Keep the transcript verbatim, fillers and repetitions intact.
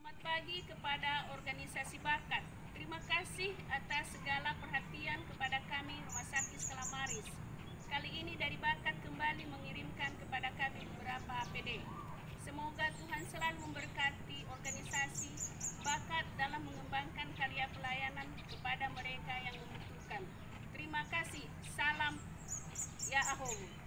Selamat pagi kepada organisasi bakat. Terima kasih atas segala perhatian kepada kami Rumah Sakit Skala Maris. Kali ini dari bakat kembali mengirimkan kepada kami beberapa A P D. Semoga Tuhan selalu memberkati organisasi bakat dalam mengembangkan karya pelayanan kepada mereka yang membutuhkan. Terima kasih. Salam Ya Ahom.